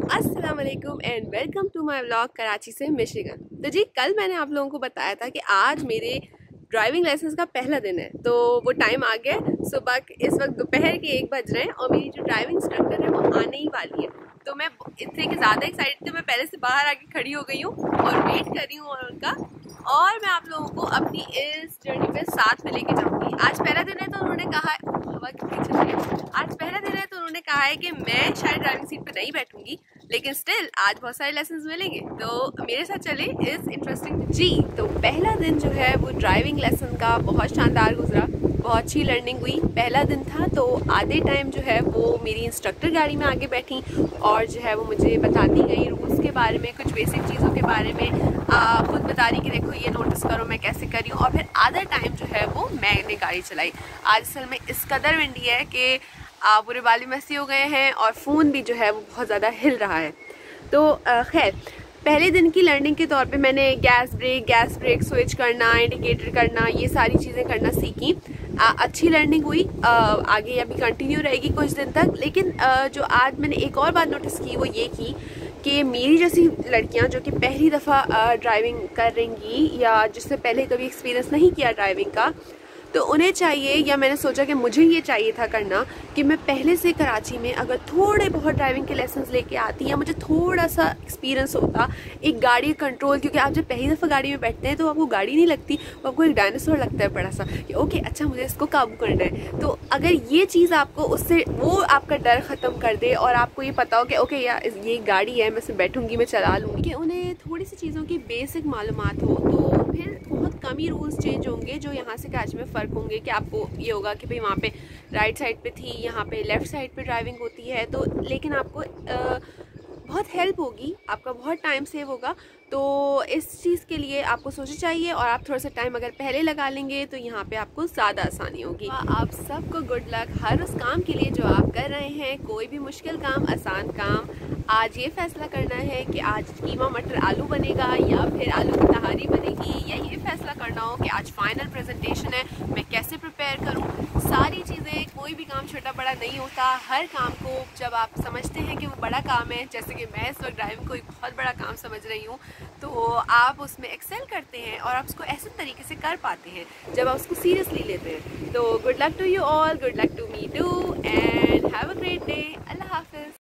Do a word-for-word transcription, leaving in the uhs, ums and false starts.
अस्सलाम वालेकुम and welcome to my vlog Karachi से मिशिगन। तो जी कल मैंने आप लोगों को बताया था कि आज मेरे ड्राइविंग लाइसेंस का पहला दिन है, तो वो टाइम आ गया। सुबह इस वक्त दोपहर के एक बज रहे हैं और मेरी जो ड्राइविंग इंस्ट्रक्टर है वो आने ही वाली है। तो मैं इतने के ज़्यादा एक्साइटेड थी, मैं पहले से बाहर आके खड़ी हो गई हूँ और वेट कर रही हूँ और उनका और मैं आप लोगों को अपनी इस जर्नी पे साथ में लेके जाऊँगी। आज पहला दिन है तो उन्होंने कहा है हवा कितनी चल रही है आज पहला दिन है तो उन्होंने कहा है कि मैं शायद ड्राइविंग सीट पे नहीं बैठूंगी, लेकिन स्टिल आज बहुत सारे लेसन्स मिलेंगे, तो मेरे साथ चले इस इंटरेस्टिंग जी। तो पहला दिन जो है वो ड्राइविंग लेसन का बहुत शानदार गुजरा, बहुत अच्छी लर्निंग हुई। पहला दिन था तो आधे टाइम जो है वो मेरी इंस्ट्रक्टर गाड़ी में आगे बैठी और जो है वो मुझे बताती गई रूल्स के बारे में, कुछ बेसिक चीज़ों के बारे में। खुद बता रही कि देखो ये नोटिस करो मैं कैसे कर रही हूँ, और फिर आधा टाइम जो है वो मैंने गाड़ी चलाई। आज असल में इस कदर विंडी है कि पूरे बाली मस्ती हो गए हैं और फ़ोन भी जो है वो बहुत ज़्यादा हिल रहा है। तो खैर पहले दिन की लर्निंग के तौर पे मैंने gas brake gas brake switch करना, इंडिकेटर करना, ये सारी चीज़ें करना सीखी। आ, अच्छी लर्निंग हुई। आ, आगे अभी कंटिन्यू रहेगी कुछ दिन तक। लेकिन आ, जो आज मैंने एक और बात नोटिस की वो ये की कि मेरी जैसी लड़कियां जो कि पहली दफ़ा ड्राइविंग कर रही या जिससे पहले कभी एक्सपीरियंस नहीं किया ड्राइविंग का, तो उन्हें चाहिए, या मैंने सोचा कि मुझे ये चाहिए था करना कि मैं पहले से कराची में अगर थोड़े बहुत ड्राइविंग के लेसन्स लेके आती या मुझे थोड़ा सा एक्सपीरियंस होता एक गाड़ी कंट्रोल। क्योंकि आप जब पहली दफ़ा गाड़ी में बैठते हैं तो आपको गाड़ी नहीं लगती, वो आपको एक डायनासोर लगता है बड़ा सा कि ओके अच्छा मुझे इसको काबू करना है। तो अगर ये चीज़ आपको उससे वो आपका डर ख़त्म कर दे और आपको ये पता हो कि ओके यार ये गाड़ी है, मैं इसमें बैठूंगी, मैं चला लूँगी, कि उन्हें थोड़ी सी चीज़ों की बेसिक मालूमात हो, तो फिर बहुत कम ही रूल्स चेंज होंगे जो यहाँ से कराची में फ़र्क होंगे। कि आपको ये होगा कि भाई वहाँ पे राइट साइड पे थी, यहाँ पे लेफ़्ट साइड पे ड्राइविंग होती है, तो लेकिन आपको आ, बहुत हेल्प होगी, आपका बहुत टाइम सेव होगा। तो इस चीज़ के लिए आपको सोचना चाहिए और आप थोड़ा सा टाइम अगर पहले लगा लेंगे तो यहाँ पे आपको ज़्यादा आसानी होगी। आप सबको गुड लक हर उस काम के लिए जो आप कर रहे हैं, कोई भी मुश्किल काम, आसान काम। आज ये फैसला करना है कि आज कीमा मटर आलू बनेगा या फिर आलू की तहारी बनेगी, या ये फैसला करना हो कि आज फाइनल प्रेजेंटेशन है, मैं कैसे प्रिपेयर करूँ। सारी चीज़ें, कोई भी काम छोटा बड़ा नहीं होता। हर काम को जब आप समझते हैं कि वो बड़ा काम है, जैसे कि मैं इस वक्त ड्राइविंग को एक बहुत बड़ा काम समझ रही हूँ, तो आप उसमें एक्सेल करते हैं और आप उसको ऐसे तरीके से कर पाते हैं जब आप उसको सीरियसली लेते हैं। तो good luck to you all, good luck to me too, and have a great day. अल्लाह हाफिज़।